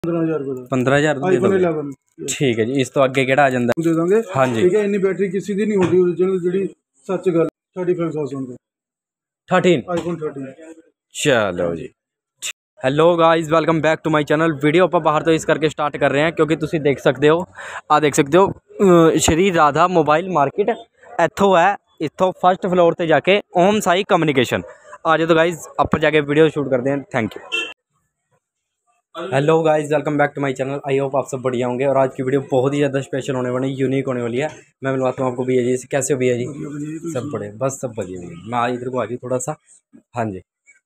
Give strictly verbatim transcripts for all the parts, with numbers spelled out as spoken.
पंद्रह हज़ार रुपये पंद्रह हज़ार दे आईफोन दोगे इलेवन ठीक है जी। इस तो अगे केड़ा आ जांदा दे देंगे। हाँ जी ठीक है, इन्नी बैटरी किसी दी नहीं होती ओरिजिनल जी सच गल thirty five thousand thirteen iPhone thirteen. चलो जी। Hello guys welcome back to my channel. Video ਆਪਾਂ ਬਾਹਰ ਤੋਂ ਇਸ ਕਰਕੇ ਸਟਾਰਟ ਕਰ ਰਹੇ ਹਾਂ ਕਿਉਂਕਿ ਤੁਸੀਂ ਦੇਖ ਸਕਦੇ ਹੋ ਆ ਦੇਖ ਸਕਦੇ ਹੋ ਅ, ਸ਼੍ਰੀ ਰਾਧਾ ਮੋਬਾਈਲ ਮਾਰਕੀਟ ਇੱਥੋਂ ਹੈ। ਇੱਥੋਂ ਫਸਟ ਫਲੋਰ ਤੇ ਜਾ ਕੇ ਓਮ ਸਾਈ ਕम्युनिकेशन आ जाओ। तो गाइज़ आप जाके वीडियो शूट करते हैं। Thank you. Hello guys welcome back to my channel. I hope आप सब बढ़िया होंगे और आज की वीडियो बहुत ही ज़्यादा स्पेशल होने वाली यूनिक होने वाली है। मैं मिलवाता हूँ आपको भैया जी से। कैसे हो भैया जी? सब बढ़िया, बस सब बढ़िया भैया। मैं आज इधर को आ गई थोड़ा सा। हाँ जी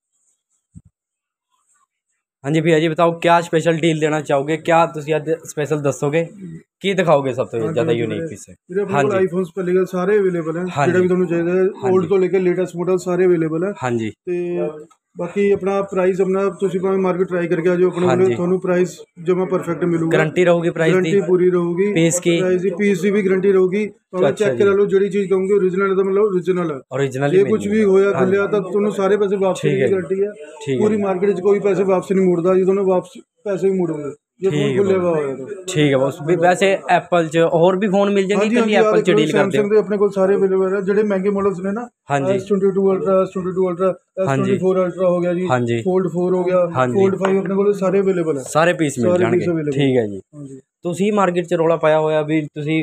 हाँ जी भैया जी बताओ क्या स्पेशल डील देना चाहोगे? क्या तुम अज स्पेशल दसोगे की दिखाओगे सब तो ज़्यादा यूनिक पीस है? हाँ जी आईफोन पर लीगल सारे अवेलेबल हैं। हाँ जी भी चाहिए ओल्ड तो लेकर लेटेस्ट मॉडल सारे अवेलेबल है। हाँ जी बाकी अपना प्राइस अपना तुसी भाਵੇਂ मार्केट ट्राई करके आ जाओ अपने कोल ਤੁਹਾਨੂੰ प्राइस जमा परफेक्ट मिलूगा। गारंटी रहूगी प्राइस दी? गारंटी पूरी रहूगी। पीस की प्राइस दी पीस की भी गारंटी रहूगी। तो चेक करा लो जेडी चीज कहूंगे ओरिजिनल है तो मतलब ओरिजिनल है। ओरिजिनल ये कुछ भी होया खुलिया तो ਤੁਹਾਨੂੰ सारे पैसे वापस की गारंटी है। पूरी मार्केट च कोई पैसे वापस नहीं मोड़दा जी। ਤੁਹਾਨੂੰ वापस पैसे भी मोड़ोगे ठीक है ठीक है बस भी। वैसे एप्पल च और भी फोन मिल जाएंगे कि एप्पल च डील करते हो? अपने को सारे अवेलेबल है जेडे महंगे मॉडल्स ने ना। हाँ जी S twenty two ultra S twenty two ultra S twenty four ultra हो गया जी। हाँ जी फोल्ड फोर हो गया फोल्ड फाइव अपने को सारे अवेलेबल है। सारे पीस मिल जाएंगे ठीक है जी। ਤੁਸੀਂ ਮਾਰਕੀਟ 'ਚ ਰੌਲਾ ਪਾਇਆ ਹੋਇਆ ਵੀ ਤੁਸੀਂ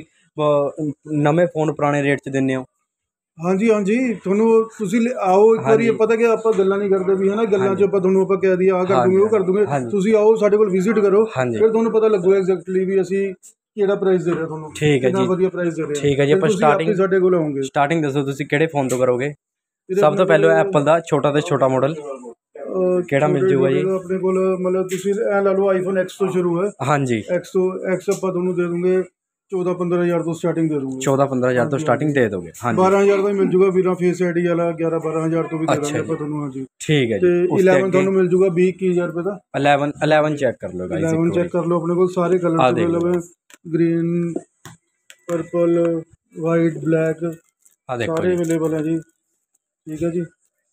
ਨਵੇਂ ਫੋਨ ਪੁਰਾਣੇ ਰੇਟ 'ਚ ਦਿੰਦੇ ਹੋ? हाँ जी हाँ जी ਤੁਹਾਨੂੰ ਤੁਸੀਂ आओ एक बार ये पता कि ਆਪਾਂ ਗੱਲਾਂ ਨਹੀਂ ਕਰਦੇ ਵੀ ਹੈ ਨਾ ਗੱਲਾਂ 'ਚ ਆਪਾਂ ਤੁਹਾਨੂੰ ਆਪਾਂ ਕਹਿ ਦਈਏ ਆ ਕਰ ਦੂੰਗੇ ਉਹ ਕਰ ਦੂੰਗੇ। ਤੁਸੀਂ ਆਓ ਸਾਡੇ ਕੋਲ ਵਿਜ਼ਿਟ ਕਰੋ ਫਿਰ ਤੁਹਾਨੂੰ ਪਤਾ ਲੱਗੂਗਾ ਐਗਜ਼ੈਕਟਲੀ ਵੀ ਅਸੀਂ ਕਿਹੜਾ ਪ੍ਰਾਈਸ ਦੇ ਰਹੇ ਤੁਹਾਨੂੰ। ਠੀਕ ਹੈ ਜੀ ਵਧੀਆ ਪ੍ਰਾਈਸ ਦੇ ਰਹੇ ਠੀਕ ਹੈ ਜੀ। ਆਪਾਂ ਸਟਾਰਟਿੰਗ ਸਾਡੇ ਕੋਲ ਆਉਂਗੇ। ਸਟਾਰਟਿੰਗ ਦੱਸੋ ਤੁਸੀਂ ਕਿਹੜੇ ਫੋਨ ਤੋਂ ਕਰੋਗੇ? ਸਭ ਤੋਂ ਪਹਿਲਾਂ ਐਪਲ ਦਾ ਛੋਟਾ ਤੋਂ ਛੋਟਾ ਮਾਡਲ ਕਿਹੜਾ ਮਿਲ ਜੂਗਾ ਜੀ ਆਪਣੇ ਕੋਲ? ਮਤਲਬ ਤੁਸੀਂ ਇਹ ਲਾ ਲਓ ਆਈਫੋਨ ਐਕਸ ਤੋਂ ਸ਼ੁਰੂ ਹੈ। हाँ जी ਐਕਸ ਤੋਂ ਐਕਸ ਆਪਾਂ ਤੁਹਾਨੂੰ ਦੇ ਦੂੰਗੇ चौदह पंद्रह हज़ार तो स्टार्टिंग दे दूंगा। चौदह पंद्रह हज़ार तो स्टार्टिंग दे दोगे? हाँ बारह हज़ार का मिल जूगा बिना फेस आईडी वाला ग्यारह बारह हज़ार तो भी दे देंगे ਆਪਾਂ ਤੁਹਾਨੂੰ। हाँ जी ठीक है जी। इलेवन ਤੁਹਾਨੂੰ ਮਿਲ ਜੂਗਾ बीस इक्कीस हज़ार रुपए ਦਾ। इलेवन इलेवन चेक कर लो गाइस। इलेवन चेक कर लो अपने को सारे कलर अवेलेबल है। ग्रीन पर्पल वाइट ब्लैक सारे अवेलेबल है जी। ठीक है जी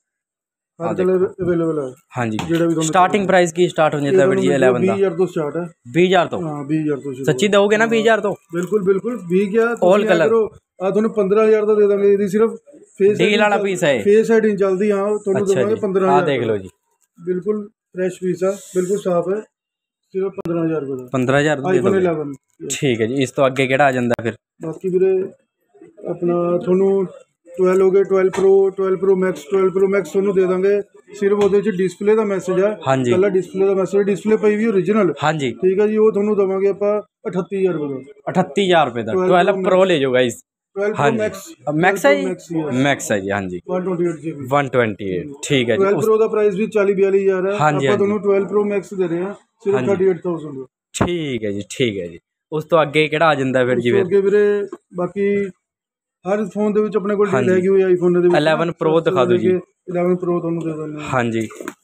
हर कलर अवेलेबल है। हाँ जी स्टार्टिंग प्राइस की स्टार्ट हो जाता है जी इलेवन का? बीस हज़ार तो स्टार्ट है। बीस हज़ार तो? हाँ बीस हज़ार तो सच्ची दोगे ना बीस हज़ार तो? बिल्कुल बिल्कुल बीस क्या ऑल कलर आ ਤੁਹਾਨੂੰ पंद्रह हज़ार ਦਾ ਦੇ ਦਾਂਗੇ। ਇਹਦੀ सिर्फ फेस डील वाला पीस है फेस आईडी ਚੱਲਦੀ। ਹਾਂ ਤੁਹਾਨੂੰ ਦੇਵਾਂਗੇ पंद्रह हज़ार। ਆ ਦੇਖ ਲਓ ਜੀ बिल्कुल फ्रेश पीस है बिल्कुल साफ है सिर्फ पंद्रह हज़ार रुपए ਦਾ। पंद्रह हज़ार ਦਾ आईफोन इलेवन ठीक है जी। ਇਸ ਤੋਂ ਅੱਗੇ ਕਿਹੜਾ ਆ ਜਾਂਦਾ ਫਿਰ? ਬਾਕੀ ਵੀਰੇ ਆਪਣਾ ਤੁਹਾਨੂੰ ट्वेल्व हो गए twelve pro twelve pro max twelve pro max ਤੁਹਾਨੂੰ ਦੇ ਦਾਂਗੇ। ਸਿਰਫ ਉਹਦੇ ਚ ਡਿਸਪਲੇ ਦਾ ਮੈਸੇਜ ਹੈ। ਕੱਲਾ ਡਿਸਪਲੇ ਦਾ ਮੈਸੇਜ ਡਿਸਪਲੇ ਪਈ ਵੀ ਓਰੀਜਨਲ। ਹਾਂਜੀ ਠੀਕ ਹੈ ਜੀ ਉਹ ਤੁਹਾਨੂੰ ਦਵਾਂਗੇ ਆਪਾਂ अठत्ती हज़ार रुपए ਦਾ। अठत्ती हज़ार रुपए ਦਾ ट्वेल्व प्रो ले जाओ guys. Twelve pro max max है जी मैक्स है जी। हाँ जी one twenty eight GB one twenty eight ठीक है जी। ट्वेल्व प्रो ਦਾ ਪ੍ਰਾਈਸ ਵੀ चालीस बयालीस हज़ार है। ਆਪਾਂ ਤੁਹਾਨੂੰ ट्वेल्व प्रो मैक्स ਦੇ ਰਹੇ ਹਾਂ ਸਿਰਫ अड़तीस हज़ार। ਠੀਕ ਹੈ ਜੀ ਠੀਕ ਹੈ ਜੀ। ਉਸ ਤੋਂ ਅੱਗੇ ਕਿਹੜਾ ਆ ਜਾਂਦਾ ਫਿਰ ਜੀ? ਅੱਗੇ ਵੀਰੇ ਬਾਕੀ हर फोन ਦੇ ਵਿੱਚ ਆਪਣੇ ਕੋਲ ਡੀਲ ਹੈਗੀ ਹੋਈ ਆਈਫੋਨ ਦੇ ਵਿੱਚ। इलेवन प्रो ਦਿਖਾ ਦਿਓ ਜੀ। इलेवन प्रो ਤੁਹਾਨੂੰ ਦੇ ਦਿੰਦੇ ਹਾਂ। हाँ जी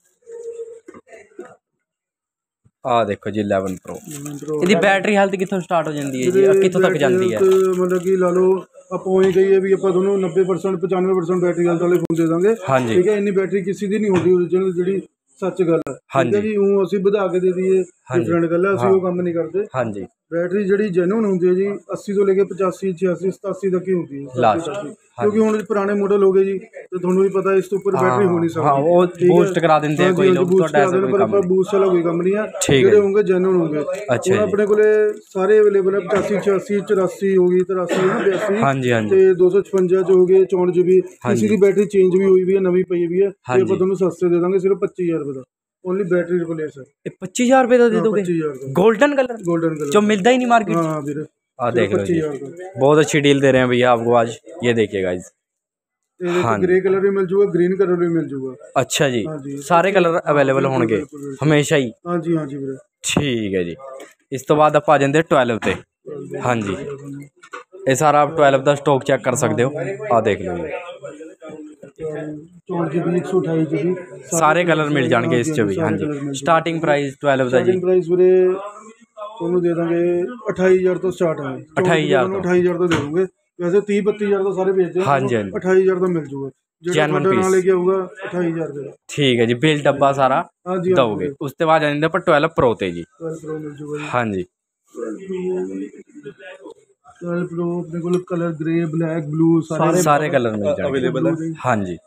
ਆ ਦੇਖੋ ਜੀ इलेवन प्रो। ਇਹਦੀ ਬੈਟਰੀ ਹੈਲਥ ਕਿੱਥੋਂ ਸਟਾਰਟ ਹੋ ਜਾਂਦੀ ਹੈ ਜੀ ਕਿੱਥੋਂ ਤੱਕ ਜਾਂਦੀ ਹੈ? ਮਤਲਬ ਕਿ ਲਾ ਲਓ ਆਪਾਂ ਉਹੀ ਕਹੀਏ ਵੀ ਆਪਾਂ ਤੁਹਾਨੂੰ ਨੱਬੇ ਪਰਸੈਂਟ ਪਚਾਨਵੇਂ ਪਰਸੈਂਟ ਬੈਟਰੀ ਹੈਲਥ ਵਾਲੇ ਫੋਨ ਦੇ ਦਾਂਗੇ। ਠੀਕ ਹੈ ਇੰਨੀ ਬੈਟਰੀ ਕਿਸੇ ਦੀ ਨਹੀਂ ਹੁੰਦੀ ਓਰੀਜਨਲ ਜਿਹੜੀ ਸੱਚ ਗੱਲ ਹੈ। ਠੀਕ ਹੈ ਜੀ ਉਹ ਅਸੀਂ ਵਧਾ ਕੇ ਦੇ ਦਈਏ ਡਿਫਰੈਂਟ ਗੱਲ ਹੈ। ਅਸੀਂ ਉਹ ਕੰਮ ਨਹੀਂ ਕਰਦੇ। हाँ जी बैटरी ਜਿਹੜੀ ਜੈਨੂਨ ਹੁੰਦੀ ਹੈ ਜੀ अस्सी ਤੋਂ ਲੈ ਕੇ पचासी छियासी सतासी तक ही होती है लास्ट। क्योंकि ਹੁਣ ਪੁਰਾਣੇ ਮਾਡਲ ਹੋ ਗਏ ਜੀ ਤੇ ਤੁਹਾਨੂੰ ਵੀ ਪਤਾ ਇਸ ਤੋਂ ਉੱਪਰ ਬੈਟਰੀ ਹੋ ਨਹੀਂ ਸਕਦੀ। ਹਾਂ ਉਹ ਬੂਸਟ ਕਰਾ ਦਿੰਦੇ ਆ ਕੋਈ ਲੋਕ ਤੁਹਾਡਾ ਐਸਾ ਕੋਈ ਕੰਮ ਨਹੀਂ। ਬੂਸਟ ਵਾਲਾ ਕੋਈ ਕੰਮ ਨਹੀਂ ਹੈ ਜਿਹੜੇ ਹੋਣਗੇ ਜੈਨੂਨ ਹੋਣਗੇ। ਹੁਣ ਆਪਣੇ ਕੋਲੇ ਸਾਰੇ ਅਵੇਲੇਬਲ ਹੈ पचासी छियासी चौरासी ਹੋ ਗਈ तिरासी ਹੈ बयासी। ਹਾਂਜੀ ਹਾਂਜੀ ਤੇ दो सौ छप्पन ਚ ਹੋ ਗਏ चौंठ जीबी। ਕਿਸੇ ਦੀ ਬੈਟਰੀ ਚੇਂਜ ਵੀ ਹੋਈ ਵੀ ਹੈ ਨਵੀਂ ਪਈ ਵੀ ਹੈ ਤੇ ਆਪਾਂ ਤੁਹਾਨੂੰ ਸਸਤੇ ਦੇ ਦਾਂਗੇ ਸਿਰਫ पच्चीस हज़ार रुपए ਦਾ। ओनली बैटरी रिप्लेस है। पच्चीस हज़ार रुपए का दे दोगे? गोल्डन कलर गोल्डन कलर जो मिलता ही नहीं मार्केट। हाँ वीरे आ देख लो जी बहुत अच्छी डील दे रहे हैं भैया आपको आज। ये देखिए गाइस हाँ ग्रे कलर भी मिल जाएगा ग्रीन कलर भी मिल जाएगा। अच्छा जी सारे कलर अवेलेबल होंगे हमेशा ही? हाँ जी हाँ जी वीरे ठीक है जी। इस तो बाद आप आ जाते ट्वेल्व पे। हाँ जी ये सारा आप ट्वेल्व का स्टॉक चेक कर सकते हो। आ देख लो चौंठ जीबी एक सौ अठाई जीबी सारे कलर मिल जाएंगे इस च भी। हाँ जी स्टार्टिंग प्राइस ट्वेल्व का जी प्राइस ਵੀਰੇ ਤੁਹਾਨੂੰ ਦੇ ਦਾਂਗੇ अट्ठाईस हज़ार ਤੋਂ ਸਟਾਰਟ ਹੈ। अट्ठाईस हज़ार अट्ठाईस हज़ार ਤੋਂ ਦੇ ਦੂੰਗੇ। वैसे तीस बत्तीस हज़ार तो सारे बेचते हैं। हाँ जी अट्ठाईस हज़ार तो मिल जाएगा ਜੈਨੂਅਨ ਪੀਸ ਨਾਲ ਗਿਆ ਹੋਊਗਾ ਅਠਾਈ ਹਜ਼ਾਰ ਰੁਪਏ ਦਾ। ਠੀਕ ਹੈ ਜੀ, ਬਿਲ ਡੱਬਾ ਸਾਰਾ ਹਾਂਜੀ ਦੋਗੇ। ਉਸ ਤੋਂ ਬਾਅਦ ਆ ਜਾਂਦੇ ਆਪਾਂ ਟਵੈਲਵ ਪ੍ਰੋ ਤੇ ਜੀ। ਟਵੈਲਵ ਪ੍ਰੋ ਮਿਲ ਜੂਗਾ ਜੀ। ਹਾਂਜੀ ਟਵੈਲਵ ਪ੍ਰੋ ਆਪਣੇ ਕੋਲ ਕਲਰ ਗ੍ਰੇ ਬਲੈਕ ਬਲੂ ਸਾਰੇ ਸਾਰੇ ਕਲਰ ਮਿਲ ਜਾਣਗੇ ਅਵੇਲੇਬਲ ਹੈ। ਹਾਂਜੀ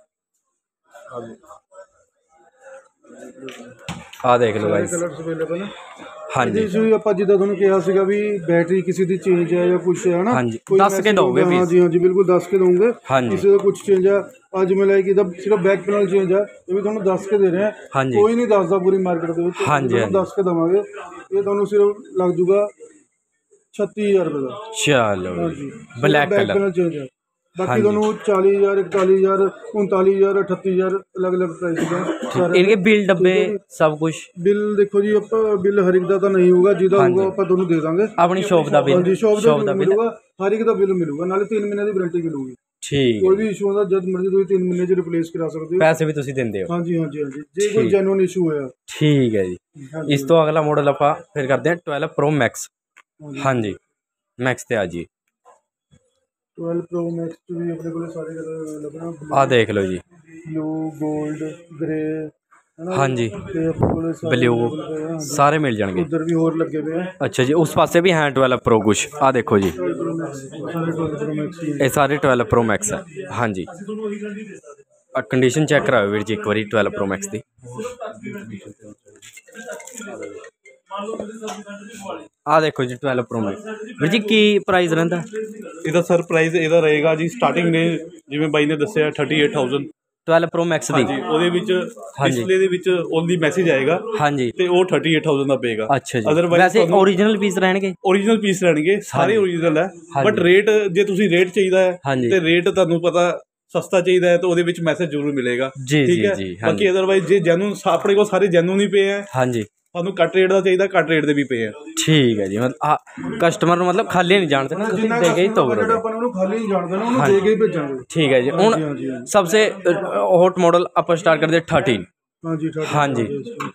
ਆ ਦੇਖ ਲਓ ਗਾਇਸ, ਕਲਰਸ ਅਵੇਲੇਬਲ ਹੈ। ਹਾਂਜੀ ਜੀ ਆਪਾਂ ਜਿੱਦਾਂ ਤੁਹਾਨੂੰ ਕਿਹਾ ਸੀਗਾ ਵੀ ਬੈਟਰੀ ਕਿਸੇ ਦੀ ਚੇਂਜ ਹੈ ਜਾਂ ਕੁਛ ਹੈ ਨਾ, ਹਾਂਜੀ ਦੱਸ ਕੇ ਦੋਗੇ ਪੀਸ। ਹਾਂਜੀ ਹਾਂਜੀ ਬਿਲਕੁਲ ਦੱਸ ਕੇ ਦਊਂਗੇ। ਹਾਂਜੀ ਕਿਸੇ ਦਾ ਕੁਛ ਚੇਂਜ ਹੈ ਅੱਜ ਮੈਂ ਲਾਈਕ ਇਹਦਾ ਸਿਰਫ ਬੈਕ ਪੈਨਲ ਚੇਂਜ ਹੈ, ਇਹ ਵੀ ਤੁਹਾਨੂੰ ਦੱਸ ਕੇ ਦੇ ਰਹੇ ਹਾਂ। ਕੋਈ ਨਹੀਂ ਦੱਸਦਾ ਪੂਰੀ ਮਾਰਕੀਟ ਦੇ ਵਿੱਚ, ਤੁਹਾਨੂੰ ਦੱਸ ਕੇ ਦੇਵਾਂਗੇ। ਇਹ ਤੁਹਾਨੂੰ ਸਿਰਫ ਲੱਗ ਜੂਗਾ ਛੱਤੀ ਹਜ਼ਾਰ ਰੁਪਏ ਦਾ। ਚਲੋ ਬਲੈਕ ਕਲਰ ਚੇਂਜ ਹੈ। ਬਾਕੀ ਤੁਹਾਨੂੰ ਚਾਲੀ ਹਜ਼ਾਰ ਇਕਤਾਲੀ ਹਜ਼ਾਰ उनतालीस हज़ार अठत्ती हज़ार अलग अलग प्राइस का। इनके बिल डब्बे सब कुछ बिल देखो जी, आप बिल हर एक का तो नहीं होगा, जिदा होगा आप दोनों दे देंगे। अपनी शॉप का बिल, शॉप का मिलेगा, हर एक का बिल मिलेगा, नाले तीन महीने की गारंटी मिलेगी। ठीक, कोई भी इशू होता जब मर्जी तुम तीन महीने च रिप्लेस करा सकते हो। पैसे भी तुसी देंदे हो? हाँ जी हाँ जी हाँ जी, जे कोई जेन्युइन इशू होया। ठीक है जी। इस तो अगला मॉडल आप फिर करते हैं ट्वेल्व प्रो मैक्स। हाँ जी मैक्स ते आ जी ट्वेल्व प्रो मैक्स भी अपने को सारे कलर आ देख लो जी, ब्लू गोल्ड ग्रे हाँ जी ब्लू सारे मिल जाएंगे। उधर भी होर लगे हुए हैं। अच्छा जी उस पासे भी हैं ट्वेल्व प्रो कुछ, आ देखो जी ये सारे ट्वेल्व प्रो मैक्स है। हाँ जी कंडीशन चेक कराओ वीर जी एक बार ट्वेल्व प्रो मैक्स की। आ देखो जी ट्वेल्व प्रो मैक्स ਵੀਰ ਜੀ ਕੀ ਪ੍ਰਾਈਸ ਰਹਿੰਦਾ ਇਹਦਾ? ਸਰ ਪ੍ਰਾਈਸ ਇਹਦਾ ਰਹੇਗਾ ਜੀ ਸਟਾਰਟਿੰਗ ਨੇ ਜਿਵੇਂ ਬਾਈ ਨੇ ਦੱਸਿਆ ਅਠੱਤੀ ਅੱਠ ਹਜ਼ਾਰ ट्वेल्व प्रो मैक्स ਦੀ। ਹਾਂਜੀ ਉਹਦੇ ਵਿੱਚ ਡਿਸਪਲੇ ਦੇ ਵਿੱਚ ਓਨਲੀ ਮੈਸੇਜ ਆਏਗਾ। ਹਾਂਜੀ ਤੇ ਉਹ अठत्ती ਅੱਠ ਹਜ਼ਾਰ ਦਾ ਪਏਗਾ। ਅੱਛਾ ਜੀ ਵੈਸੇ ओरिजिनल ਪੀਸ ਰਹਿਣਗੇ? ओरिजिनल ਪੀਸ ਰਹਿਣਗੇ ਸਾਰੇ ओरिजिनल ਹੈ, ਬਟ ਰੇਟ ਜੇ ਤੁਸੀਂ ਰੇਟ ਚਾਹੀਦਾ ਹੈ ਤੇ ਰੇਟ ਤੁਹਾਨੂੰ ਪਤਾ ਸਸਤਾ ਚਾਹੀਦਾ ਹੈ ਤਾਂ ਉਹਦੇ ਵਿੱਚ ਮੈਸੇਜ ਜ਼ਰੂਰ ਮਿਲੇਗਾ। ਠੀਕ ਹੈ, ਬਾਕੀ ਅਦਰਵਾਈਜ਼ ਜੇ ਜੈਨੂਨ ਆਪਣੇ ਕੋਲ ਸਾਰੇ ਜੈਨੂਨ ਹੀ ਪਏ ਹੈ। ਹਾਂਜੀ ਤੁਹਾਨੂੰ ਕੱਟ ਰੇਟ ਦਾ ਚਾਹੀਦਾ, ਕੱਟ ਰੇਟ ਦੇ ਵੀ ਪਏ ਆ। ਠੀਕ ਹੈ ਜੀ, मतलब ਕਸਟਮਰ ਨੂੰ मतलब ਖਾਲੀ ਨਹੀਂ ਜਾਣਦੇ ਨਾ, ਤੁਸੀਂ ਦੇ ਕੇ ਹੀ ਤੋਰੋਗੇ। ਆਪਾਂ ਉਹਨੂੰ ਖਾਲੀ ਨਹੀਂ ਜਾਣਦੇ ਨਾ, ਉਹਨੂੰ ਦੇ ਕੇ ਹੀ ਭੇਜਾਂਗੇ। ਠੀਕ ਹੈ ਜੀ। ਹੁਣ सबसे हॉट मॉडल ਆਪਾਂ ਸਟਾਰਟ ਕਰਦੇ थर्टीन। ਹਾਂਜੀ हाँ जी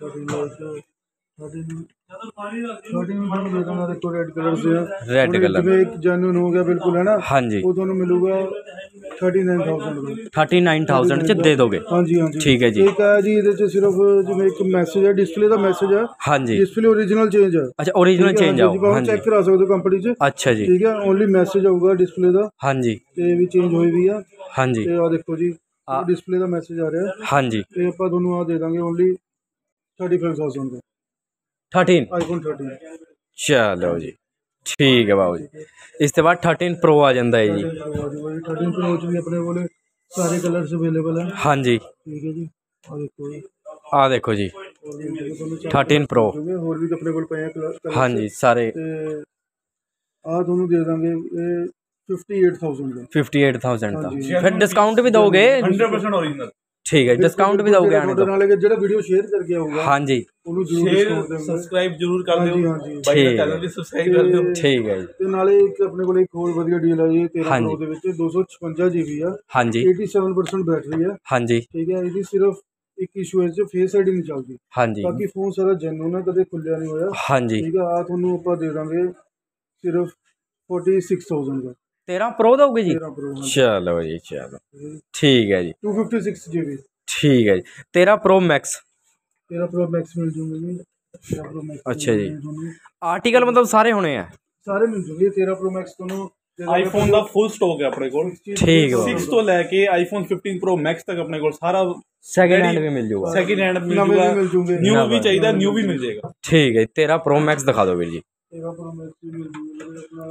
रेड कलर से रेड कलर जिਵੇਂ ਇੱਕ ਜੈਨੂਨ ਹੋ ਗਿਆ ਬਿਲਕੁਲ ਹੈ ਨਾ। ਹਾਂਜੀ ਉਹ ਤੁਹਾਨੂੰ ਮਿਲੂਗਾ थर्टी नाइन थाउजेंड ਦਾ। थर्टी नाइन थाउजेंड ਚ ਦੇ ਦੋਗੇ? ਹਾਂਜੀ ਹਾਂਜੀ ਠੀਕ ਹੈ ਜੀ। ਇੱਕ ਹੈ ਜੀ ਇਹਦੇ ਚ ਸਿਰਫ ਜਿਵੇਂ ਇੱਕ ਮੈਸੇਜ ਹੈ, ਡਿਸਪਲੇ ਦਾ ਮੈਸੇਜ ਹੈ। ਹਾਂਜੀ ਡਿਸਪਲੇ ओरिजिनल ਚੇਂਜ ਹੈ। ਅੱਛਾ ओरिजिनल ਚੇਂਜ ਆਉ। ਹਾਂਜੀ ਚੈੱਕ ਕਰਾ ਸਕਦੇ ਹੋ ਕੰਪਨੀ ਚ। ਅੱਛਾ ਜੀ ਠੀਕ ਹੈ, ਓਨਲੀ ਮੈਸੇਜ ਆਊਗਾ ਡਿਸਪਲੇ ਦਾ। ਹਾਂਜੀ ਤੇ ਵੀ ਚੇਂਜ ਹੋਈ ਵੀ ਆ। ਹਾਂਜੀ ਤੇ ਆ ਦੇਖੋ ਜੀ ਡਿਸਪਲੇ ਦਾ ਮੈਸੇਜ ਆ ਰਿਹਾ। ਹਾਂਜੀ ਤੇ ਆਪਾਂ ਤੁਹਾਨੂੰ ਆ ਦੇ ਦਾਂਗੇ ਓਨਲੀ थर्टी फाइव थाउजेंड ਦਾ थर्टीन ਆਈਫੋਨ थर्टीन। चलो जी ठीक है बाबू जी। इस के बाद थर्टीन प्रो आ जाता है जी। थर्टीन प्रो च भी अपने कोल सारे कलर्स अवेलेबल है। हाँ जी ठीक है जी। आ देखो आ देखो जी थर्टीन प्रो होर भी अपने कोल पे कलर। हाँ जी सारे आ दोनों दे देंगे फिफ्टी एट थाउजेंड का। फिफ्टी एट थाउजेंड का फिर डिस्काउंट भी दोगे? Hundred percent original. ठीक है डिस्काउंट भी दोगे आने तो? ਜਿਹੜਾ ਵੀਡੀਓ ਸ਼ੇਅਰ ਕਰਕੇ ਆਊਗਾ हाँ जी ਉਹਨੂੰ ਜ਼ਰੂਰ ਡਿਸਕਾਊਂਟ ਦੇਵਾਂਗੇ। ਸਬਸਕ੍ਰਾਈਬ ਜ਼ਰੂਰ ਕਰ ਦਿਓ, ਹਾਂਜੀ ਬਾਈ ਦਾ ਚੈਨਲ ਵੀ ਸਬਸਕ੍ਰਾਈਬ ਕਰ ਦਿਓ। ਠੀਕ ਹੈ ਜੀ। ਤੇ ਨਾਲੇ ਇੱਕ ਆਪਣੇ ਕੋਲ ਇੱਕ ਹੋਰ ਵਧੀਆ ਡੀਲ ਆਈ ਹੈ तेरह प्रो ਦੇ ਵਿੱਚ दो सौ छप्पन जीबी ਆ। ਹਾਂਜੀ सत्तासी परसेंट ਬੈਟਰੀ ਆ। ਹਾਂਜੀ ਠੀਕ ਹੈ, ਇਹਦੀ ਸਿਰਫ ਇੱਕ ਇਸ਼ੂ ਹੈ ਜੋ ਫੇਸ ਆਈਡੀ ਨਹੀਂ ਚੱਲਦੀ। ਹਾਂਜੀ ਬਾਕੀ ਫੋਨ ਸਾਰਾ ਜੈਨੂਨ ਹੈ, ਕਦੇ ਖੁੱਲਿਆ ਨਹੀਂ ਹੋਇਆ। ਹਾਂਜੀ ਠੀਕ ਹੈ, ਆ ਤੁਹਾਨੂੰ ਆਪਾਂ ਦੇ ਦਾਂਗੇ ਸਿਰਫ छियालीस हज़ार ਦਾ। तेरह प्रो दोगे जी? तेरह प्रो। चलो जी चलो ठीक है जी। Two fifty six GB. ठीक है जी। तेरह प्रो मैक्स तेरह प्रो मैक्स मिल जाऊंगे जी। तेरह प्रो मैक्स अच्छा जी। आर्टिकल मतलब सारे होने हैं? सारे मिल जाएंगे। तेरह प्रो मैक्स दोनों ਆਈਫੋਨ ਦਾ ਫੁੱਲ ਸਟਾਕ ਹੈ ਆਪਣੇ ਕੋਲ। ਠੀਕ ਹੈ। सिक्स ਤੋਂ ਲੈ ਕੇ ਆਈਫੋਨ फिफ्टीन प्रो मैक्स ਤੱਕ ਆਪਣੇ ਕੋਲ ਸਾਰਾ सेकंड हैंड भी मिल जाएगा। सेकंड हैंड मिल जाएगा, न्यू भी चाहिए न्यू भी मिल जाएगा। ठीक है तेरह प्रो मैक्स दिखा दो वीर जी। तेरह प्रो मैक्स भी मिल जाएगा।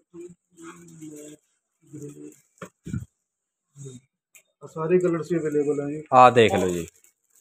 सारे कलर से अवेलेबल हैं। आ देख लो जी,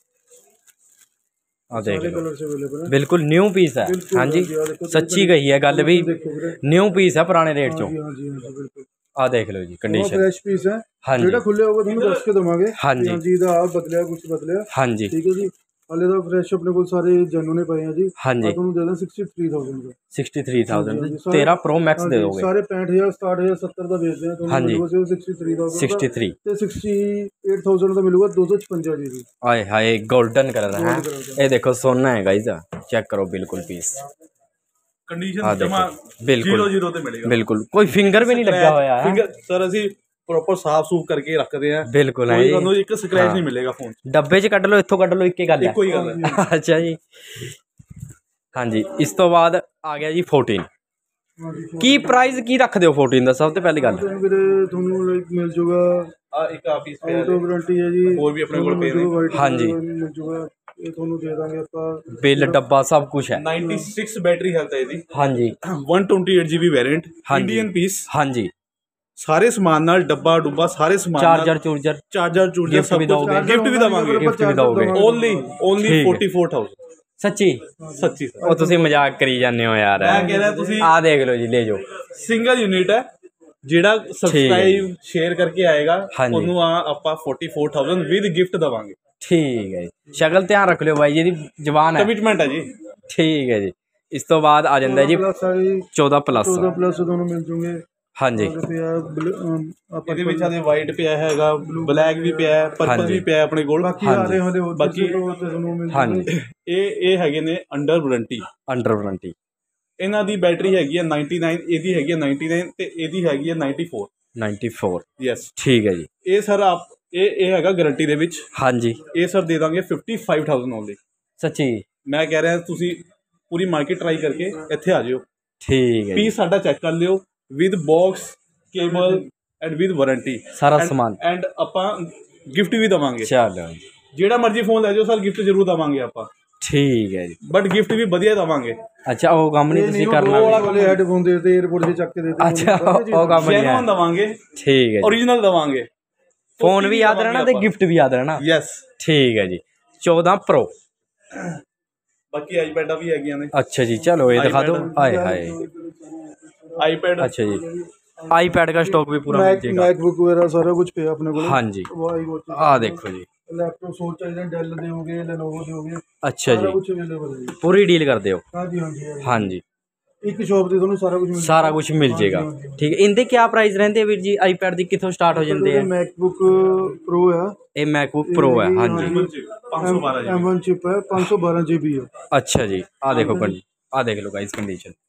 आ देख लो कलर से अवेलेबल है। बिल्कुल न्यू पीस है। हाँ जी सच्ची कही है गल भी, न्यू पीस है पुराने रेट चो। आ देख लो जी कंडीशन फ्रेश पीस है। हाँ जी खुले होगा ਤੁਹਾਨੂੰ ਦੱਸ ਕੇ ਦਵਾਂਗੇ। हाँ जी हाँ जी ਦਾ ਆ ਬਦਲਿਆ ਕੁਝ ਬਦਲਿਆ। हाँ जी ठीक है जी। हाले ਦਾ फ्रेश अपने को सारे जेन्युइन पए हैं जी। हाँ जी ਤੁਹਾਨੂੰ ਦੇ ਦਾਂ तिरेसठ हज़ार का। तिरसठ हज़ार तेरह प्रो मैक्स दे दोगे? सारे पैंसठ हज़ार साठ हज़ार सत्तर का बेचते हैं। हाँ जी तिरसठ हज़ार तिरसठ ते अड़सठ हज़ार का मिलेगा दो सौ छप्पन जीबी। आए हाय गोल्डन कलर है ये देखो सोना है गाइस, चेक करो बिल्कुल पीस कंडीशन जमा बिल्कुल जीरो जीरो ते मिलेगा। बिल्कुल कोई फिंगर भी नहीं लगा हुआ है। फिंगर सर ਅਸੀਂ ਪ੍ਰੋਪਰ ਸਾਫ ਸੂਫ ਕਰਕੇ ਰੱਖਦੇ ਆ। ਬਿਲਕੁਲ ਹੈ, ਤੁਹਾਨੂੰ ਇੱਕ ਸਕ੍ਰੈਚ ਨਹੀਂ ਮਿਲੇਗਾ ਫੋਨ 'ਚ। ਡੱਬੇ 'ਚ ਕੱਢ ਲਓ, ਇੱਥੋਂ ਕੱਢ ਲਓ, ਇੱਕ ਹੀ ਗੱਲ ਹੈ, ਇੱਕੋ ਹੀ ਗੱਲ ਹੈ। ਅੱਛਾ ਜੀ, ਹਾਂਜੀ। ਇਸ ਤੋਂ ਬਾਅਦ ਆ ਗਿਆ ਜੀ ਫੋਰਟੀਨ। ਕੀ ਪ੍ਰਾਈਸ ਕੀ ਰੱਖਦੇ ਹੋ ਫੋਰਟੀਨ ਦਾ? ਸਭ ਤੋਂ ਪਹਿਲੀ ਗੱਲ ਵੀਰੇ ਤੁਹਾਨੂੰ ਲਾਈਕ ਮਿਲ ਜੂਗਾ ਆ ਇੱਕ ਆ ਪੀਸ ਪਿਆ ਆਊਟ ਆਫ ਵਾਰੰਟੀ ਹੈ ਜੀ, ਹੋਰ ਵੀ ਆਪਣੇ ਕੋਲ ਪਏ ਨੇ। ਹਾਂਜੀ ਮਿਲ ਜੂਗਾ, ਇਹ ਤੁਹਾਨੂੰ ਦੇ ਦਾਂਗੇ ਆਪਾਂ। ਬਿੱਲ ਡੱਬਾ ਸਭ ਕੁਝ ਹੈ। छियानवे ਬੈਟਰੀ ਹੈਲਥ ਹੈ ਇਹਦੀ। ਹਾਂਜੀ ਇੱਕ ਸੌ ਅਠਾਈ ਜੀਬੀ ਵੇਰੀਐਂਟ, ਇੰਡੀਅਨ ਪੀਸ। ਹਾਂਜੀ ਸਾਰੇ ਸਮਾਨ ਨਾਲ, ਡੱਬਾ ਡੁੱਬਾ ਸਾਰੇ ਸਮਾਨ ਨਾਲ, ਚਾਰਜਰ ਚੂਰਜਰ ਚਾਰਜਰ ਚੂਰਜਰ ਸਭ ਕੁਝ ਗਿਫਟ ਵੀ ਦਵਾਂਗੇ। ਗਿਫਟ ਵੀ ਦਵਾਂਗੇ। ਓਨਲੀ ਓਨਲੀ ਚੌਂਤਾਲੀ ਹਜ਼ਾਰ। ਸੱਚੀ ਸੱਚੀ ਉਹ ਤੁਸੀਂ ਮਜ਼ਾਕ ਕਰੀ ਜਾਂਦੇ ਹੋ ਯਾਰ। ਮੈਂ ਕਹਿ ਰਿਹਾ ਤੁਸੀਂ ਆ ਦੇਖ ਲਓ ਜੀ, ਲੈ ਜਾਓ। ਸਿੰਗਲ ਯੂਨਿਟ ਹੈ, ਜਿਹੜਾ ਸਬਸਕ੍ਰਾਈਬ ਸ਼ੇਅਰ ਕਰਕੇ ਆਏਗਾ ਉਹਨੂੰ ਆ ਆਪਾਂ ਚੌਂਤਾਲੀ ਹਜ਼ਾਰ ਵਿਦ ਗਿਫਟ ਦਵਾਂਗੇ। ਠੀਕ ਹੈ ਜੀ, ਸ਼ਕਲ ਧਿਆਨ ਰੱਖ ਲਿਓ ਬਾਈ ਜੀ, ਇਹਦੀ ਜ਼ਬਾਨ ਹੈ, ਕਮਿਟਮੈਂਟ ਹੈ ਜੀ। ਠੀਕ ਹੈ ਜੀ। ਇਸ ਤੋਂ ਬਾਅਦ ਆ ਜਾਂਦਾ ਜੀ ਚੌਦਾਂ ਪਲੱਸ। ਚੌਦਾਂ ਪਲੱਸ ਤੁਹਾਨੂੰ ਮਿਲ ਜੂਗੇ। ਹਾਂਜੀ ਇਹਦੇ ਵਿੱਚ ਆਦੇ ਵਾਈਟ ਪਿਆ ਹੈਗਾ, ਬਲੈਕ ਵੀ ਪਿਆ ਹੈ, ਪਰਪਲ ਵੀ ਪਿਆ ਆਪਣੇ ਕੋਲ। ਬਾਕੀ ਆ ਰਹੇ ਹੋਲੇ ਬਾਕੀ ਹਾਂਜੀ ਇਹ ਇਹ ਹੈਗੇ ਨੇ ਅੰਡਰ ਵਾਰੰਟੀ। ਅੰਡਰ ਵਾਰੰਟੀ ਇਹਨਾਂ ਦੀ ਬੈਟਰੀ ਹੈਗੀ ਹੈ ਨਿਨयानवे, ਇਹਦੀ ਹੈਗੀ ਹੈ ਨਿਨयानवे ਤੇ ਇਹਦੀ ਹੈਗੀ ਹੈ ਚौरानवे। चौरानवे ਯੈਸ ਠੀਕ ਹੈ ਜੀ। ਇਹ ਸਰ ਆਪ ਇਹ ਇਹ ਹੈਗਾ ਗਾਰੰਟੀ ਦੇ ਵਿੱਚ। ਹਾਂਜੀ ਇਹ ਸਰ ਦੇ ਦਾਂਗੇ ਪਚਪਨ ਹਜ਼ਾਰ ਓਨਲੀ। ਸੱਚੀ ਮੈਂ ਕਹਿ ਰਿਹਾ ਤੁਸੀਂ ਪੂਰੀ ਮਾਰਕੀਟ ਟਰਾਈ ਕਰਕੇ ਇੱਥੇ ਆ ਜਿਓ। ਠੀਕ ਹੈ, ਪੀਸ ਸਾਡਾ ਚੈੱਕ ਕਰ ਲਿਓ with box, cable and with warranty ਸਾਰਾ ਸਮਾਨ। ਐਂਡ ਆਪਾਂ ਗਿਫਟ ਵੀ ਦਵਾਂਗੇ। ਚਲੋ ਜਿਹੜਾ ਮਰਜ਼ੀ ਫੋਨ ਲੈ ਜਾਓ ਸਰ, ਗਿਫਟ ਜ਼ਰੂਰ ਦਵਾਂਗੇ ਆਪਾਂ। ਠੀਕ ਹੈ ਜੀ, ਬਟ ਗਿਫਟ ਵੀ ਵਧੀਆ ਦਵਾਂਗੇ। ਅੱਛਾ ਉਹ ਕੰਮ ਨਹੀਂ ਤੁਸੀਂ ਕਰਨਾ ਵਾਲੇ ਹੈਡਫੋਨ ਦੇ ਤੇ 에어ਪੋਰਟ ਦੇ ਚੱਕ ਕੇ ਦੇ ਦੇ। ਅੱਛਾ ਉਹ ਕੰਮ ਨਹੀਂ ਹੈ, ਦਵਾਂਗੇ। ਠੀਕ ਹੈ, ओरिजिनल ਦਵਾਂਗੇ। ਫੋਨ ਵੀ ਯਾਦ ਰਹਿਣਾ ਤੇ ਗਿਫਟ ਵੀ ਯਾਦ ਰਹਿਣਾ। ਯੈਸ ਠੀਕ ਹੈ ਜੀ। ਚੌਦਾਂ ਪ੍ਰੋ ਬਾਕੀ ਆਈਪੈਡਾਂ ਵੀ ਹੈਗੀਆਂ ਨੇ। ਅੱਛਾ ਜੀ, ਚਲੋ ਇਹ ਦਿਖਾ ਦਿਓ। ਹਾਏ ਹਾਏ ਆਈਪੈਡ। ਅੱਛਾ ਜੀ, आईपैड का स्टॉक भी पूरा मिल जाएगा। मैकबुक वगैरह सारा कुछ पे अपने को। हाँ जी आ देखो जी, लैपटॉप सोच चाहिए, डेल दे होगे, लेनोवो दे होगे। अच्छा जी, कुछ अवेलेबल है, पूरी डील कर दो। हाँ जी हाँ जी हाँ जी, एक शॉप ते ਤੁਹਾਨੂੰ ਸਾਰਾ ਕੁਝ ਮਿਲ ਸਾਰਾ ਕੁਝ ਮਿਲ ਜਾਏਗਾ। ਠੀਕ ਹੈ, ਇਹਦੇ ਕੀ ਪ੍ਰਾਈਸ ਰਹਿੰਦੇ ਵੀਰ ਜੀ? ਆਈਪੈਡ ਦੀ ਕਿੱਥੋਂ ਸਟਾਰਟ ਹੋ ਜਾਂਦੇ ਆ? ਮੈਕਬੁਕ ਪ੍ਰੋ ਆ, ਇਹ ਮੈਕਬੁਕ ਪ੍ਰੋ ਹੈ। ਹਾਂਜੀ पाँच सौ बारह एम वन चिप है, पाँच सौ बारह जीबी है। अच्छा जी, आ देखो कंडी, आ देख लो गाइस कंडीशन।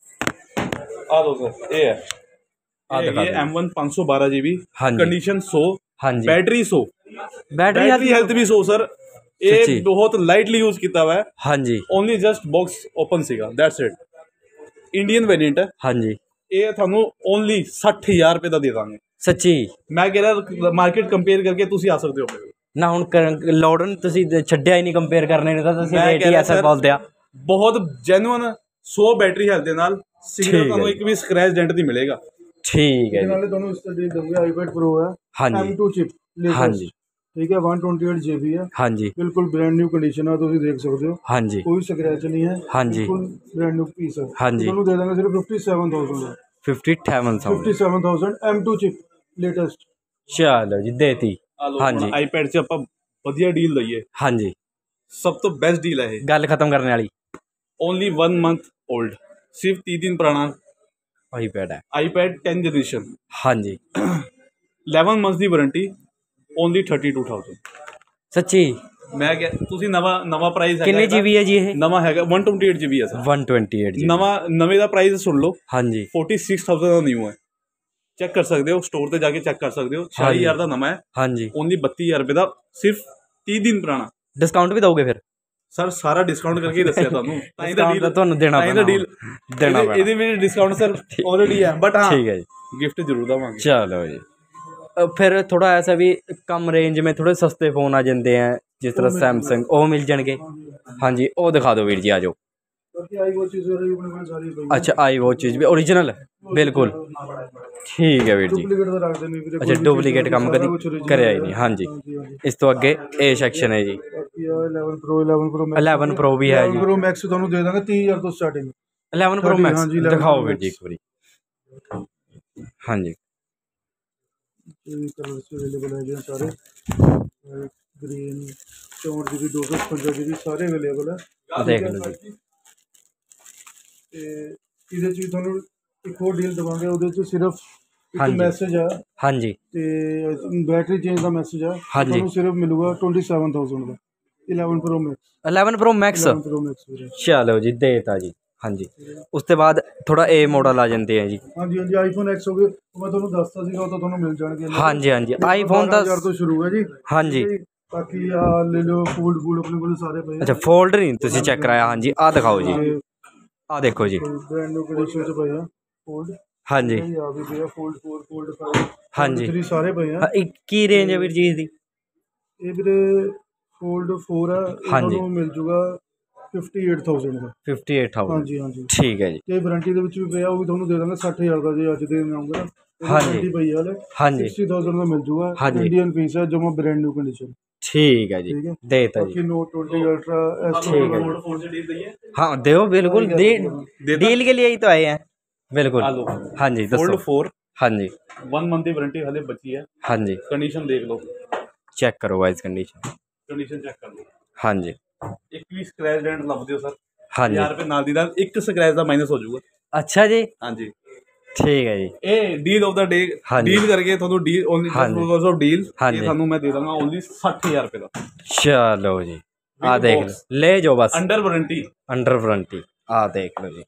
आ दो सर, ये है ये एम वन पाँच सौ बारह जीबी, कंडीशन सौ। हाँ जी, बैटरी सौ, बैटरी हेल्थ भी सौ सर। ये बहुत लाइटली यूज किया हुआ है। हाँ जी, ओनली जस्ट बॉक्स ओपन सीगा, दैट्स इट। इंडियन वेरिएंट है। हाँ जी, ये थानू ओनली साठ हजार रुपए का दे देंगे। सच्ची मैं कह रहा मार्केट कंपेयर करके तुसी आ सकते हो ना। हुण लॉर्डन तुसी छड्डिया ही नहीं कंपेयर करने ने, तां तुसी रेट ही ऐसा बोलदे आ। बहुत जेन्युइन सौ बैटरी हेल्थ दे नाल सिंगल थानू एक भी स्क्रैच डेंट नहीं मिलेगा। ठीक है, नाले दोनों इस तरह दूंगे। आईपैड प्रो है। हाँ जी, एम टू चिप। हाँ जी, ठीक है, वन ट्वेंटी एट जीबी है। हाँ जी, बिल्कुल ब्रांड न्यू कंडीशन है, तुम देख सकते हो। हाँ जी, कोई स्क्रैच नहीं है। हाँ जी, बिल्कुल ब्रांड न्यू पीस है। हाँ जी, दोनों दे देंगे सिर्फ fifty seven thousand fifty seven thousand fifty seven thousand M two chip latest. चलो जी, देती। हाँ जी, आईपैड च आपां वधिया डील लईए। हाँ जी, सब तो बेस्ट डील है। गल खत्म करने वाली। ओनली वन मंथ ओल्ड, सिर्फ तीस दिन पुराना आईपैड है। IPad ten generation. हाँ जी, इलेवन मंथ की warranty, only thirty two thousand. सच्ची मैं क्या तुसी नवा नवा प्राइस कितने जीबी है जी? ये नवा है वन ट्वेंटी एट जीबी है सर। वन ट्वेंटी एट नवा नवे का प्राइस सुन लो। हाँ जी, फोर्टी सिक्स थाउजेंड का न्यू है। चेक कर सकते हो, स्टोर पे जाके चेक कर सकते हो। छियाली हजार का नवा है। हाँ जी, ओनली बत्ती हजार रुपये का, सिर्फ तीस दिन पुराना। डिस्काउंट भी दोगे फिर? सर सारा डिस्काउंट करके ही दसिया तुहानू, तां दा डील तुहानू देना पैना, डील देना पैना। ਇਹਦੇ ਵਿੱਚ डिस्काउंट सर ऑलरेडी है, बट हाँ ठीक है जी, गिफ्ट जरूर देवांगे। चलो जी, फिर थोड़ा ऐसा भी कम रेंज में थोड़े सस्ते फोन आ जाते हैं, जिस तरह सैमसंग, वो मिल जाएंगे। हाँ जी, वो दिखा दो वीर जी, आ जाओ। अच्छा, आई वो चीज़ भी ओरिजिनल बिल्कुल ठीक है वीर जी। अच्छा, डुप्लीकेट काम कभी कराया ही नहीं। हाँ जी, इस तो अगे ए सेक्शन है जी। इलेवन प्रो भी है जी। प्रो मैक्स ਤੁਹਾਨੂੰ ਦੇ ਦਾਂਗੇ तीस हज़ार ਤੋਂ स्टार्टिंग। इलेवन प्रो मैक्स दिखाओ वीर जी एक बारी। हाँ जी, कलर्स अवेलेबल है सारे, ग्रीन, चौंठ जी बी, दो सौ छप्पन जी बी, सारे अवेलेबल है। देख लो जी, ਤੇ ਇਹਦੇ ਚ ਤੁਹਾਨੂੰ ਇੱਕ ਹੋਰ ਡੀਲ ਦਵਾਂਗੇ। ਉਹਦੇ ਚ ਸਿਰਫ ਇੱਕ ਮੈਸੇਜ ਆ। हाँ जी, ਤੇ ਬੈਟਰੀ ਚੇਂਜ ਦਾ ਮੈਸੇਜ ਆ। हाँ जी, ਤੁਹਾਨੂੰ ਸਿਰਫ ਮਿਲੂਗਾ ट्वेंटी सेवन थाउजेंड ਦਾ eleven pro max. Eleven pro max pro max. चलो जी, देता जी। हाँ जी उस तो बाद थोड़ा ए मॉडल आ जाते हैं जी। हाँ जी हाँ जी आईफोन एक्स हो गए मैं ਤੁਹਾਨੂੰ ਦੱਸਤਾ ਸੀਗਾ ਉਹ ਤਾਂ ਤੁਹਾਨੂੰ ਮਿਲ ਜਾਣਗੇ। हाँ जी हाँ जी आईफोन दस हज़ार ਤੋਂ ਸ਼ੁਰੂ ਹੈ ਜੀ। हाँ जी ਬਾਕੀ ਆ ਲੈ ਲਓ ਫੋਲਡ ਫੂਡ ਆਪਣੇ ਕੋਲ ਸਾਰੇ ਪਏ। अच्छा फोल्ड नहीं तुसी चेक कराया। हाँ जी आ दिखाओ जी आ देखो जी ब्रांड न्यू कंडीशन ਚ ਪਏ ਆ ਫੋਲਡ। हाँ जी ਆ ਵੀ ਪਿਆ ਫੋਲਡ फोर ਫੋਲਡ फाइव हाँ जी थ्री ਸਾਰੇ ਪਏ ਆ। ਕੀ ਰੇਂਜ ਹੈ ਵੀਰ ਜੀ ਦੀ? ਇਹ ਵੀਰੇ ਫੋਲਡ फोर ਆ ਤੁਹਾਨੂੰ ਮਿਲ ਜੂਗਾ अट्ठावन हज़ार ਦਾ। अट्ठावन हज़ार ਹਾਂਜੀ ਹਾਂਜੀ ਠੀਕ ਹੈ ਜੀ। ਤੇ ਵਾਰੰਟੀ ਦੇ ਵਿੱਚ ਵੀ ਪਿਆ ਉਹ ਵੀ ਤੁਹਾਨੂੰ ਦੇ ਦਾਂਗੇ साठ हज़ार ਦਾ ਜੇ ਅੱਜ ਦੇ ਆਉਂਗਾ ਨਾ। ਹਾਂਜੀ ਪਈ ਵਾਲੇ ਹਾਂਜੀ साठ हज़ार ਦਾ ਮਿਲ ਜੂਗਾ। ਇੰਡੀਅਨ ਪੀਸ ਹੈ ਜਮਾ ਬ੍ਰਾਂਡ ਨਿਊ ਕੰਡੀਸ਼ਨ। ठीक है जी देता जी। नोट ट्वेंटी अल्ट्रा ठीक है हाँ दो बिल्कुल डील के लिए ही तो आए हैं बिल्कुल। हाँ जी फोल्ड फोर हाँ जी वन मंथ की वारंटी हले बची है। हाँ जी कंडीशन देख लो चेक करो वाइज कंडीशन कंडीशन चेक कर लो। हाँ जी एक भी स्क्रैच डेंट लभदे हो सर। हाँ जी हज़ार रुपये नाल दी नाल एक स्क्रैच का माइनस हो जाऊगा। अच्छा जी हाँ जी ठीक है जी। A deal of the day deal करके ਤੁਹਾਨੂੰ deal only because of deal ਇਹ ਤੁਹਾਨੂੰ ਮੈਂ ਦੇ ਦਾਂਗਾ ਓਨਲੀ साठ हज़ार रुपये ਦਾ। चलो जी आ देख लो ले जाओ बस अंडर वारंटी अंडर वारंटी आ देख लो जी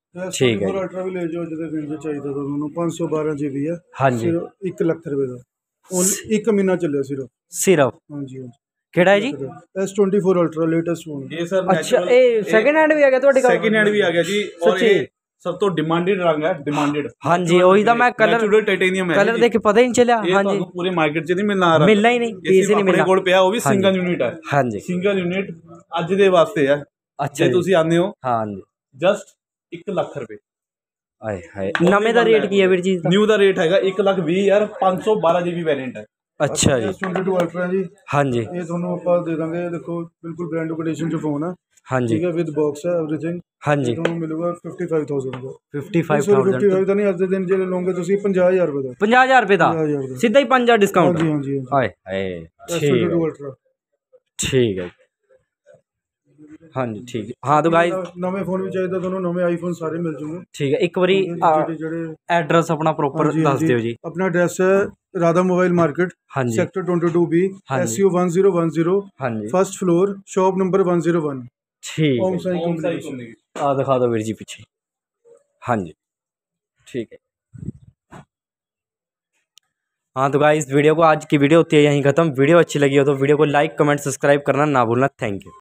ठीक है। अल्ट्रा भी ले जाओ ਜਿਹਦੇ ਵਿੱਚ ਚਾਹੀਦਾ ਤੁਹਾਨੂੰ पाँच सौ बारह जीबी ਹੈ। हाँ जी एक ਲੱਖ ਰੁਪਏ ਦਾ ਓਨਲੀ ਇੱਕ ਮਹੀਨਾ ਚੱਲਿਆ ਸਿਰਫ सिर्फ। हाँ जी ਕਿਹੜਾ ਹੈ ਜੀ? S twenty four ultra latest phone. ਇਹ ਸਰ ਅੱਛਾ ਇਹ ਸੈਕਿੰਡ ਹੈਂਡ ਵੀ ਆ ਗਿਆ ਤੁਹਾਡੇ ਕੋਲ? ਸੈਕਿੰਡ ਹੈਂਡ ਵੀ ਆ ਗਿਆ ਜੀ ਔਰ ਇਹ ਸਭ ਤੋਂ ਡਿਮਾਂਡਡ ਰੰਗ ਹੈ ਡਿਮਾਂਡਡ। हाँ जी वही था मैं कलर ਨੈਚੁਰਲ ਟਾਈਟੇਨੀਅਮ ਹੈ कलर देख के पता ही नहीं चला। हाँ जी ਪੂਰੇ ਮਾਰਕੀਟ 'ਚ ਨਹੀਂ ਮਿਲਣਾ ਆ ਰਿਹਾ मिलना ही नहीं पीस ही नहीं मिलना। ਆਪਣੇ ਕੋਲ ਪਿਆ ਉਹ ਵੀ ਸਿੰਗਲ ਯੂਨਿਟ ਹੈ। हाँ जी ਸਿੰਗਲ ਯੂਨਿਟ ਅੱਜ ਦੇ ਵਾਸਤੇ ਹੈ। अच्छा ਜੇ ਤੁਸੀਂ ਆਉਂਦੇ ਹੋ हाँ जी ਜਸਟ ਇੱਕ ਲੱਖ ਰੁਪਏ। ਆਏ ਹਾਏ ਨਵੇਂ ਦਾ ਰੇਟ ਕੀ ਹੈ ਵੀਰ ਜੀ? ਨਿਊ ਦਾ ਰੇਟ ਹੈਗਾ ਇੱਕ ਲੱਖ ਵੀਹ ਹਜ਼ਾਰ ਪੰਜ ਸੌ ਬਾਰਾਂ ਜੀਬੀ ਵੇਰੀਐਂਟ ਹੈ। अच्छा जी एस ट्वेंटी टू अल्ट्रा जी। हाँ जी ਇਹ ਤੁਹਾਨੂੰ ਆਪਾਂ ਦੇ ਦਾਂਗੇ ਦੇਖੋ ਬਿਲਕੁਲ ਬ੍ਰਾਂਡ ਕੰਡੀਸ਼ਨ 'ਚ ਫੋਨ ਹੈ। हाँ जी ਠੀਕ ਹੈ ਵਿਦ ਬਾਕਸ ਹੈ एवरीथिंग। हाँ जी ਤੁਹਾਨੂੰ ਮਿਲੂਗਾ पचपन हज़ार ਦਾ। पचपन हज़ार पचपन ਦਾ ਨਹੀਂ ਅੱਜ ਦੇ ਦਿਨ ਜੇ ਲਓਗੇ ਤੁਸੀਂ पचास हज़ार रुपए ਦਾ। पचास हज़ार रुपए ਦਾ हज़ार ਦਾ ਸਿੱਧਾ ਹੀ पाँच हज़ार डिस्काउंट। ਹਾਂਜੀ ਹਾਂਜੀ हाय हाय एस ठीक ट्वेंटी टू है अल्ट्रा ठीक है हाँ जी ठीक है। हाँ तो गाइस ਨਵੇਂ ਫੋਨ ਵੀ ਚਾਹੀਦਾ ਤੁਹਾਨੂੰ ਨਵੇਂ ਆਈਫੋਨ ਸਾਰੇ ਮਿਲ ਜੂਗੇ। ठीक है एक बारी ਜਿਹੜੇ ਜਿਹੜੇ एड्रेस अपना प्रॉपर दस दियो जी। अपना एड्रेस है राधा मोबाइल मार्केट हाँ जी sector twenty two B S U one zero one zero हाँ जी first floor shop number one zero one. ठीक ओम है साई कंपनी। आ दिखा दो वीर जी पीछे। हाँ जी ठीक है। हाँ तो गाइस वीडियो को आज की वीडियो होती है यहीं ख़त्म। वीडियो अच्छी लगी हो तो वीडियो को लाइक कमेंट सब्सक्राइब करना ना भूलना। Thank you.